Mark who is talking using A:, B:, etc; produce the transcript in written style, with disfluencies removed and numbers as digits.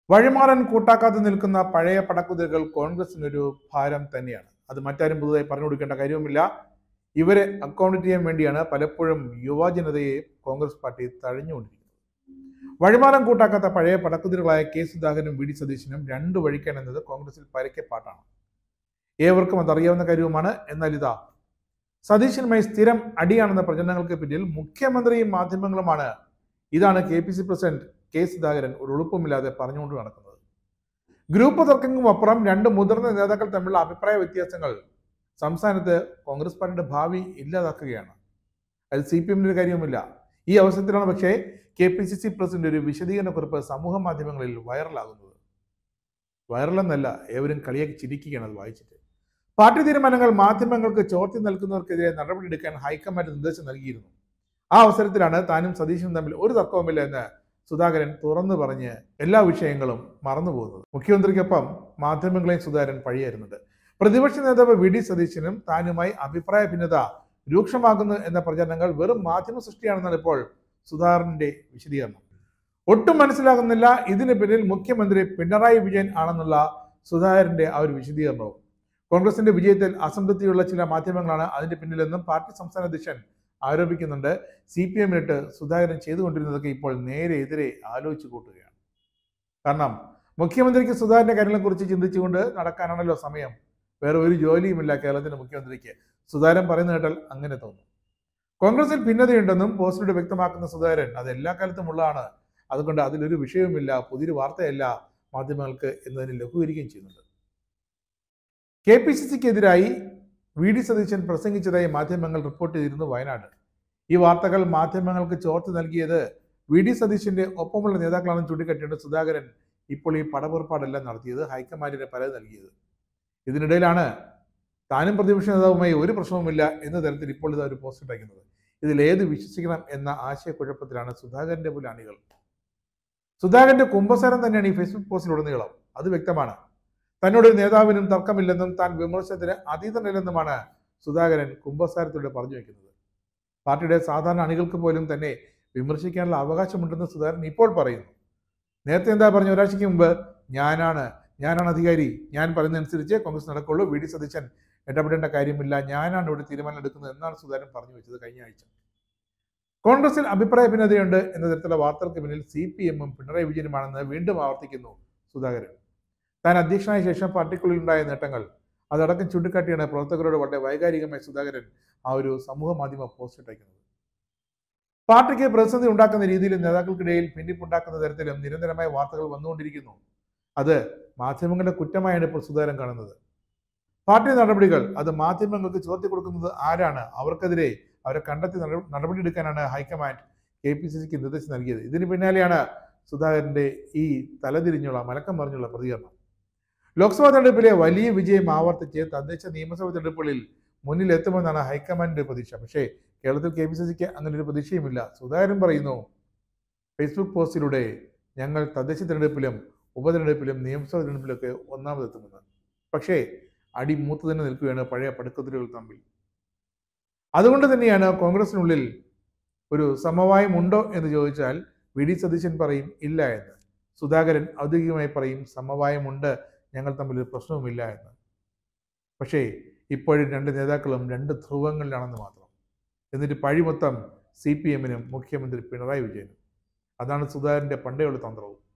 A: വഴിമാറാൻ കൂട്ടാക്കാതെ നിൽക്കുന്ന പഴയ പടക്കുതിരകൾ കോൺഗ്രസിനൊരു ഭാരം തന്നെയാണ്. അത് മറ്റാരും പുതുതായി പറഞ്ഞു കൊടുക്കേണ്ട കാര്യവുമില്ല. ഇവരെ അക്കൗണ്ട് ചെയ്യാൻ വേണ്ടിയാണ് പലപ്പോഴും യുവജനതയെ കോൺഗ്രസ് പാർട്ടി തഴഞ്ഞുകൊണ്ടിരിക്കുന്നത്. വഴിമാറാൻ കൂട്ടാക്കാത്ത പഴയ പടക്കുതിരകളായ കെ സുധാകരനും വി ഡി സതീശനും രണ്ടു വഴിക്കാൻ എന്നത് കോൺഗ്രസിൽ പരക്കെ പാട്ടാണ്. ഏവർക്കും അതറിയാവുന്ന കാര്യവുമാണ്. എന്നാൽ ഇതാ സതീശനുമായി സ്ഥിരം അടിയാണെന്ന പ്രചരണങ്ങൾക്ക് പിന്നിൽ മുഖ്യമന്ത്രിയും മാധ്യമങ്ങളുമാണ്. ഇതാണ് KPCC പ്രസിഡന്റ് കെ സുധാകരൻ ഒരു എളുപ്പമില്ലാതെ പറഞ്ഞുകൊണ്ട് നടക്കുന്നത്. ഗ്രൂപ്പ് തർക്കങ്ങൾക്കും അപ്പുറം രണ്ട് മുതിർന്ന നേതാക്കൾ തമ്മിലുള്ള അഭിപ്രായ വ്യത്യാസങ്ങൾ സംസ്ഥാനത്ത് കോൺഗ്രസ് പാർട്ടിയുടെ ഭാവി ഇല്ലാതാക്കുകയാണ്. അത് CPM-ന്റെ കാര്യവുമില്ല. ഈ അവസരത്തിലാണ് പക്ഷേ KPCC പ്രസിഡന്റ് ഒരു വിശദീകരണ കുറിപ്പ് സമൂഹ മാധ്യമങ്ങളിൽ വൈറലാകുന്നത്. വൈറലെന്നല്ല, ഏവരും കളിയാക്കി ചിരിക്കുകയാണ് അത് വായിച്ചിട്ട്. പാർട്ടി തീരുമാനങ്ങൾ മാധ്യമങ്ങൾക്ക് ചോർത്തി നൽകുന്നവർക്കെതിരെ നടപടിയെടുക്കാൻ ഹൈക്കമാൻഡ് നിർദ്ദേശം നൽകിയിരുന്നു. ആ അവസരത്തിലാണ് താനും സതീശനും തമ്മിൽ ഒരു തർക്കവുമില്ല എന്ന് സുധാകരൻ തുറന്നു പറഞ്ഞ് എല്ലാ വിഷയങ്ങളും മറന്നുപോകുന്നത്. മുഖ്യമന്ത്രിക്കൊപ്പം മാധ്യമങ്ങളെയും സുധാകരൻ പഴിയായിരുന്നുണ്ട്. പ്രതിപക്ഷ നേതാവ് വി ഡി സതീശനും താനുമായി അഭിപ്രായ ഭിന്നത രൂക്ഷമാകുന്നു എന്ന പ്രചരണങ്ങൾ വെറും മാധ്യമ സൃഷ്ടിയാണെന്നാണ് ഇപ്പോൾ സുധാകരന്റെ വിശദീകരണം. ഒട്ടും മനസ്സിലാകുന്നില്ല ഇതിന് പിന്നിൽ മുഖ്യമന്ത്രി പിണറായി വിജയൻ ആണെന്നുള്ള സുധാകരന്റെ ആ ഒരു വിശദീകരണവും. കോൺഗ്രസിന്റെ വിജയത്തിൽ അസംതൃപ്തിയുള്ള ചില മാധ്യമങ്ങളാണ് അതിന്റെ പിന്നിലെന്നും പാർട്ടി സംസ്ഥാന അധ്യക്ഷൻ ആരോപിക്കുന്നുണ്ട്. CPM-നിട്ട് സുധാകരൻ ചെയ്തുകൊണ്ടിരുന്നതൊക്കെ ഇപ്പോൾ നേരെ എതിരെ ആലോചിച്ചു കൂട്ടുകയാണ്. കാരണം മുഖ്യമന്ത്രിക്ക് സുധാകരന്റെ കാര്യങ്ങളെക്കുറിച്ച് ചിന്തിച്ചുകൊണ്ട് നടക്കാനാണല്ലോ സമയം. വേറെ ഒരു ജോലിയുമില്ല കേരളത്തിന്റെ മുഖ്യമന്ത്രിക്ക്. സുധാകരൻ പറയുന്ന കേട്ടാൽ അങ്ങനെ തോന്നും. കോൺഗ്രസിൽ ഭിന്നതയുണ്ടെന്നും പോസ്റ്റിലൂടെ വ്യക്തമാക്കുന്ന സുധാകരൻ അത് എല്ലാ കാലത്തും ഉള്ളതാണ്, അതുകൊണ്ട് അതിലൊരു വിഷയവുമില്ല, പുതിയൊരു വാർത്തയല്ല മാധ്യമങ്ങൾക്ക് എന്നതിന് ലഘൂകരിക്കുകയും ചെയ്യുന്നുണ്ട്. KPCC-ക്കെതിരായി വി ഡി സതീശൻ പ്രസംഗിച്ചതായി മാധ്യമങ്ങൾ റിപ്പോർട്ട് ചെയ്തിരുന്നു വയനാട്. ഈ വാർത്തകൾ മാധ്യമങ്ങൾക്ക് ചോർത്തി നൽകിയത് വി ഡി സതീശന്റെ ഒപ്പമുള്ള നേതാക്കളാണെന്ന് ചൂണ്ടിക്കാട്ടിയാണ് സുധാകരൻ ഇപ്പോൾ ഈ പടപുറപ്പാടെല്ലാം നടത്തിയത്, ഹൈക്കമാൻഡിന് പരാതി നൽകിയത്. ഇതിനിടയിലാണ് താനും പ്രതിപക്ഷ നേതാവുമായി ഒരു പ്രശ്നവുമില്ല എന്ന തരത്തിൽ ഇപ്പോൾ ഇതാ ഒരു പോസ്റ്റ് ഉണ്ടാക്കുന്നത്. ഇതിൽ ഏത് വിശ്വസിക്കണം എന്ന ആശയക്കുഴപ്പത്തിലാണ് സുധാകരന്റെ പോലും അണികൾ. സുധാകരന്റെ കുമ്പസാരം തന്നെയാണ് ഈ ഫേസ്ബുക്ക് പോസ്റ്റിലുടനീളം. അത് വ്യക്തമാണ്. തന്നോട് നേതാവിനും തർക്കമില്ലെന്നും താൻ വിമർശനത്തിന് അതീതനല്ലെന്നുമാണ് സുധാകരൻ കുമ്പസാരത്തിലൂടെ പറഞ്ഞു വയ്ക്കുന്നത്. പാർട്ടിയുടെ സാധാരണ അണികൾക്ക് പോലും തന്നെ വിമർശിക്കാനുള്ള അവകാശമുണ്ടെന്ന് സുധാകരൻ ഇപ്പോൾ പറയുന്നു. നേരത്തെ എന്താ പറഞ്ഞു? ഒരാഴ്ചയ്ക്ക് മുമ്പ് ഞാനാണ് അധികാരി, ഞാൻ പറയുന്നതനുസരിച്ച് കോൺഗ്രസ് നടക്കുള്ളൂ, വി ഡി സതീശൻ ഇടപെടേണ്ട കാര്യമില്ല, ഞാനാണ് ഇവിടെ തീരുമാനം എടുക്കുന്നത് എന്നാണ് സുധാകരൻ പറഞ്ഞു വെച്ചത് കഴിഞ്ഞ ആഴ്ച. കോൺഗ്രസിൽ അഭിപ്രായ ഭിന്നതയുണ്ട് എന്ന തരത്തിലുള്ള വാർത്തകൾക്ക് പിന്നിൽ CPM-ഉം പിണറായി വിജയനുമാണെന്ന് വീണ്ടും ആവർത്തിക്കുന്നു സുധാകരൻ. താൻ അധ്യക്ഷനായ ശേഷം പാർട്ടിക്കുള്ളിൽ ഉണ്ടായ നേട്ടങ്ങൾ അതടക്കം ചൂണ്ടിക്കാട്ടിയാണ് പ്രവർത്തകരോട് വളരെ വൈകാരികമായി സുധാകരൻ ആ ഒരു സമൂഹ മാധ്യമ പോസ്റ്റ് ഇട്ടയക്കുന്നത്. പാർട്ടിക്ക് പ്രതിസന്ധി ഉണ്ടാക്കുന്ന രീതിയിൽ നേതാക്കൾക്കിടയിൽ ഭിന്നിപ്പുണ്ടാക്കുന്ന തരത്തിലും നിരന്തരമായ വാർത്തകൾ വന്നുകൊണ്ടിരിക്കുന്നു. അത് മാധ്യമങ്ങളുടെ കുറ്റമായാണ് ഇപ്പോൾ സുധാകരൻ കാണുന്നത്. പാർട്ടി നടപടികൾ അത് മാധ്യമങ്ങൾക്ക് ചോർത്തി കൊടുക്കുന്നത് ആരാണ്? അവർക്കെതിരെ അവരെ കണ്ടെത്തി നടപടിയെടുക്കാനാണ് ഹൈക്കമാൻഡ് KPCC-ക്ക് നിർദ്ദേശം നൽകിയത്. ഇതിന് പിന്നാലെയാണ് സുധാകരന്റെ ഈ തലതിരിഞ്ഞുള്ള മലക്കം മറിഞ്ഞുള്ള പ്രതികരണം. ലോക്സഭാ തെരഞ്ഞെടുപ്പിലെ വലിയ വിജയം ആവർത്തിച്ച് തദ്ദേശ നിയമസഭാ തെരഞ്ഞെടുപ്പുകളിൽ മുന്നിലെത്തുമെന്നാണ് ഹൈക്കമാൻഡിന്റെ പ്രതീക്ഷ. പക്ഷേ കേരളത്തിൽ KPCC-ക്ക് അങ്ങനെ ഒരു പ്രതീക്ഷയുമില്ല. സുധാകരൻ പറയുന്നു ഫേസ്ബുക്ക് പോസ്റ്റിലൂടെ ഞങ്ങൾ തദ്ദേശ തെരഞ്ഞെടുപ്പിലും ഉപതെരഞ്ഞെടുപ്പിലും നിയമസഭാ തെരഞ്ഞെടുപ്പിലൊക്കെ ഒന്നാമതെത്തുമെന്ന്. പക്ഷേ അടി മൂത്ത് തന്നെ നിൽക്കുകയാണ് പഴയ പടക്കുതിരകൾ തമ്മിൽ. അതുകൊണ്ട് തന്നെയാണ് കോൺഗ്രസിനുള്ളിൽ ഒരു സമവായം ഉണ്ടോ എന്ന് ചോദിച്ചാൽ വി ഡി സതീശൻ പറയും ഇല്ല എന്ന്. സുധാകരൻ ഔദ്യോഗികമായി പറയും സമവായമുണ്ട്, ഞങ്ങൾ തമ്മിൽ ഒരു പ്രശ്നവുമില്ല എന്ന്. പക്ഷേ ഇപ്പോഴും രണ്ട് നേതാക്കളും രണ്ട് ധ്രുവങ്ങളിലാണെന്ന് മാത്രം. എന്നിട്ട് പഴി മൊത്തം CPM-നും മുഖ്യമന്ത്രി പിണറായി വിജയനും. അതാണ് സുധാകരന്റെ പണ്ടേയുള്ള തന്ത്രവും.